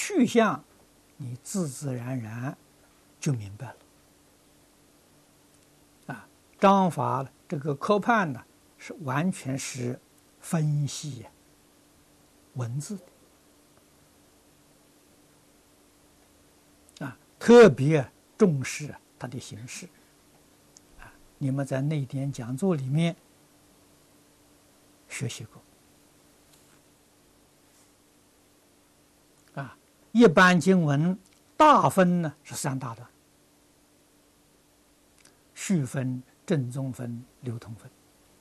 去向，你自自然然就明白了。啊，章法这个科判呢，是完全是分析文字的，啊，特别重视它的形式。啊，你们在内典讲座里面学习过。啊，一般经文大分呢是3大段：序分、正宗分、流通分。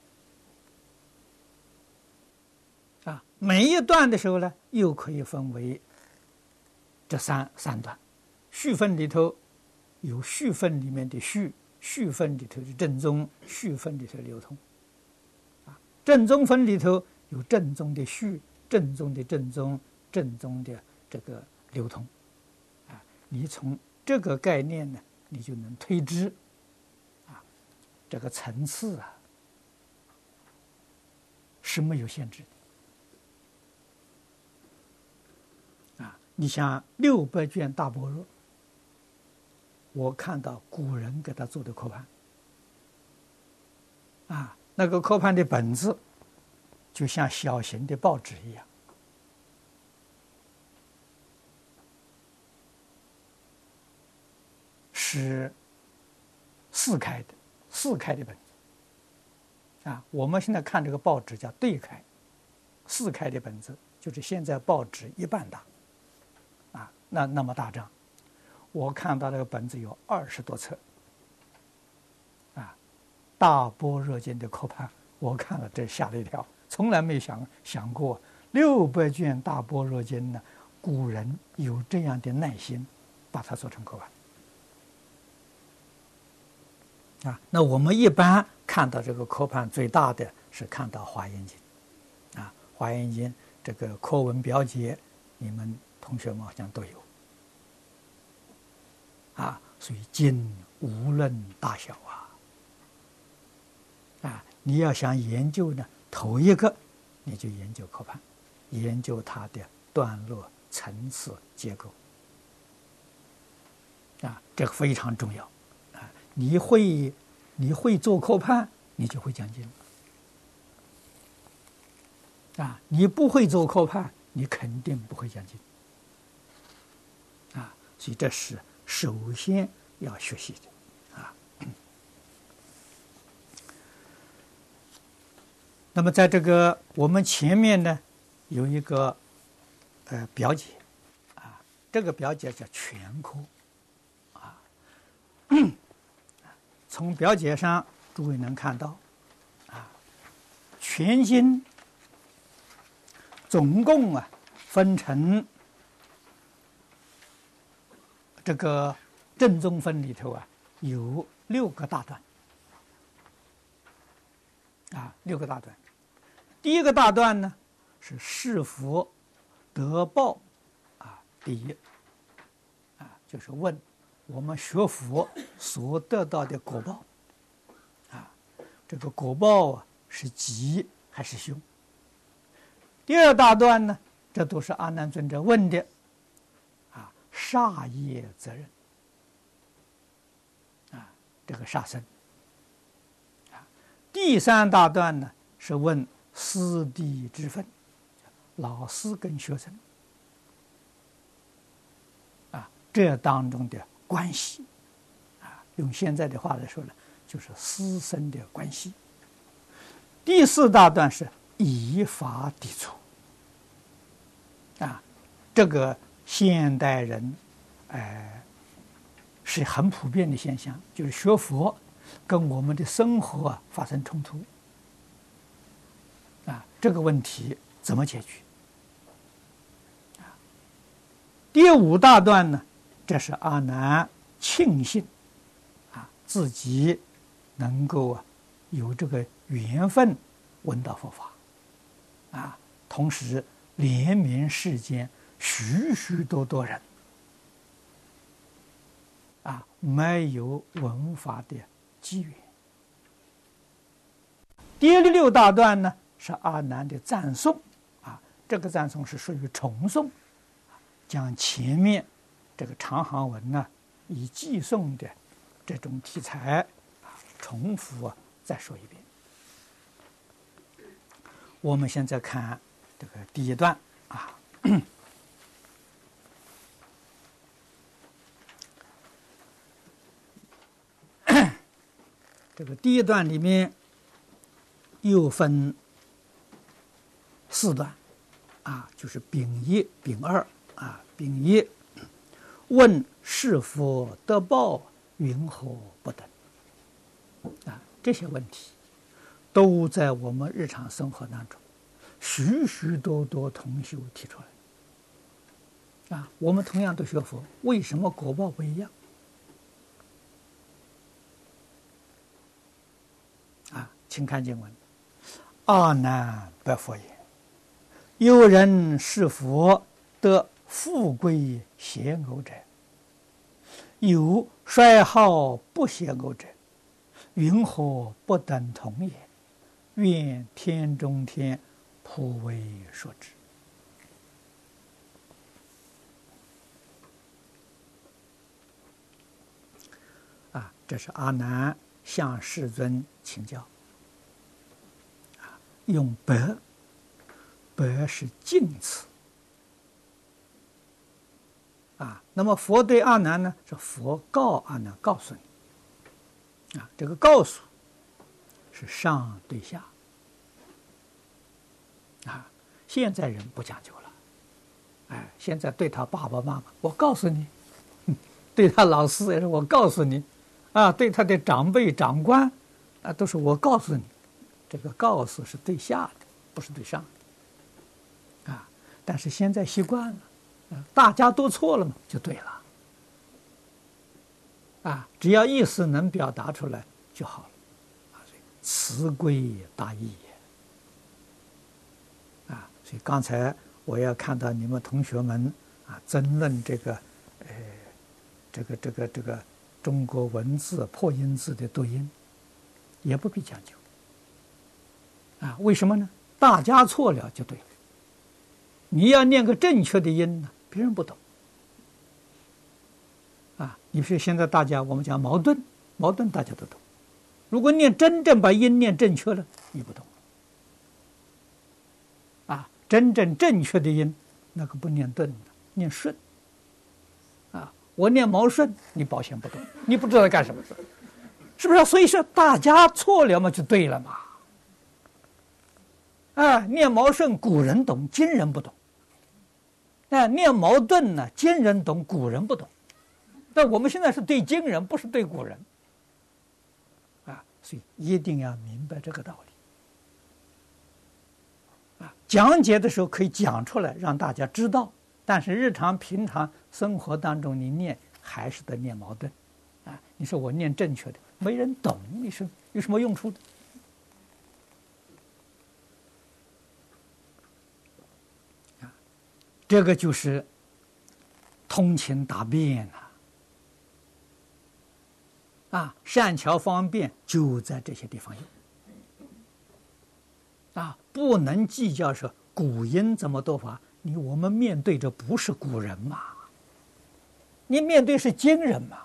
啊，每一段的时候呢，又可以分为这三段。序分里头有序分里面的序，序分里头的正宗，序分里头的流通。啊，正宗分里头有正宗的序，正宗的正宗，正宗的这个流通。啊，你从这个概念呢，你就能推知，啊，这个层次啊是没有限制的。你像600卷大般若，我看到古人给他做的科判，啊，那个科判的本子就像小型的报纸一样，是4开的本子，啊，我们现在看这个报纸叫对开，4开的本子就是现在报纸1半大。啊，那么大张，我看到这个本子有20多册，啊，大般若经的科判，我看了这吓了一跳，从来没想过600卷大般若经呢，古人有这样的耐心，把它做成科判。啊，那我们一般看到这个科判最大的是看到华严经，啊，华严经这个课文表解，你们同学们好像都有，啊，所以经无论大小啊，你要想研究呢，头一个你就研究科判，研究它的段落、层次、结构，啊，这个非常重要，啊，你会做科判，你就会讲经，啊，你不会做科判，你肯定不会讲经。啊，所以这是首先要学习的，啊。那么在这个我们前面呢，有一个表解，啊，这个表解叫全科，啊，从表解上诸位能看到，啊，全经总共分成这个正宗分里头有6个大段，啊，6个大段。第一个大段呢是是佛得报第一，啊，就是问我们学佛所得到的果报，啊，这个果报是吉还是凶？第二大段呢，这都是阿难尊者问的，啊，杀业责任，啊，这个杀生，啊，第3大段呢是问师弟之分，老师跟学生，啊，这当中的关系，啊，用现在的话来说呢，就是师生的关系。第4大段是以法抵触，啊，这个现代人，是很普遍的现象，就是学佛跟我们的生活发生冲突，啊，这个问题怎么解决？第5大段呢，这是阿难庆幸，啊，自己能够有这个缘分闻到佛法，啊，同时怜悯世间许许多多人，啊，没有闻法的机缘。第6大段呢是阿难的赞颂，啊，这个赞颂是属于重颂， 将前面这个长行文呢，以寄送的这种题材重复再说一遍。我们现在看这个第一段啊，这个第一段里面又分4段啊，就是丙一、丙二啊。丙一问是否得报，云何不等啊？这些问题都在我们日常生活当中许许多多同修提出来啊。我们同样都学佛，为什么果报不一样啊？请看经文：阿难白佛言，有人是佛得富贵邪偶者，有衰好不邪偶者，云何不等同也？愿天中天普为说之。啊，这是阿难向世尊请教。啊，用白，白是敬词。啊，那么佛对阿难呢，是佛告阿难，告诉你。啊，这个告诉是上对下。啊，现在人不讲究了，哎，现在对他爸爸妈妈，我告诉你；对他老师也是我告诉你，啊，对他的长辈长官，啊，都是我告诉你。这个告诉是对下的，不是对上的。啊，但是现在习惯了，大家都错了嘛，就对了。啊，只要意思能表达出来就好了。啊，慈归大义。所以刚才我要看到你们同学们啊争论这个，这个中国文字破音字的读音，也不必讲究。啊，为什么呢？大家错了就对了。你要念个正确的音呢，别人不懂。啊，你说现在大家我们讲矛盾，矛盾大家都懂。如果真正把音念正确了，你不懂。啊，真正正确的音，那个不念顿，念顺。啊，我念毛顺，你保险不懂，你不知道干什么，是不是？所以说大家错了嘛，就对了嘛。啊，念毛顺古人懂，今人不懂。啊，念矛盾呢，今人懂，古人不懂。但我们现在是对今人，不是对古人。啊，所以一定要明白这个道理。讲解的时候可以讲出来，让大家知道。但是平常生活当中，你念还是得念矛盾。啊，你说我念正确的，没人懂，你说有什么用处的？啊，这个就是通情达变啊！善巧方便就在这些地方用。啊，不能计较说古音怎么读法，我们面对着不是古人嘛，你面对是今人嘛。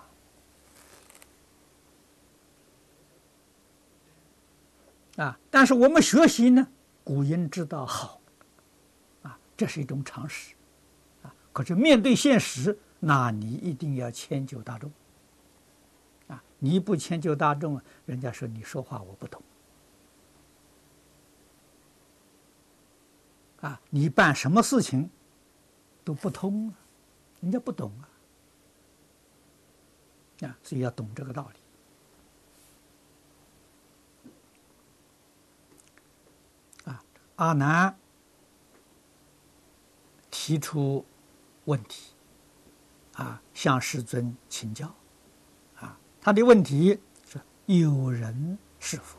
啊，但是我们学习呢，古音知道好，啊，这是一种常识，啊，可是面对现实，那你一定要迁就大众，啊，你不迁就大众，人家说你说话我不懂。啊，你办什么事情都不通啊，人家不懂啊，所以要懂这个道理。啊，阿难提出问题，啊，向世尊请教，啊，他的问题是：有人是佛。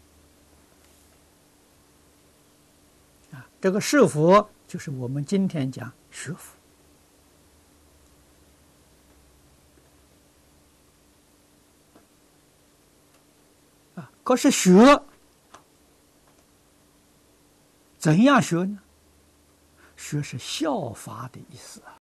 这个是佛，就是我们今天讲学佛。啊，可是学怎样学呢？学是效法的意思啊。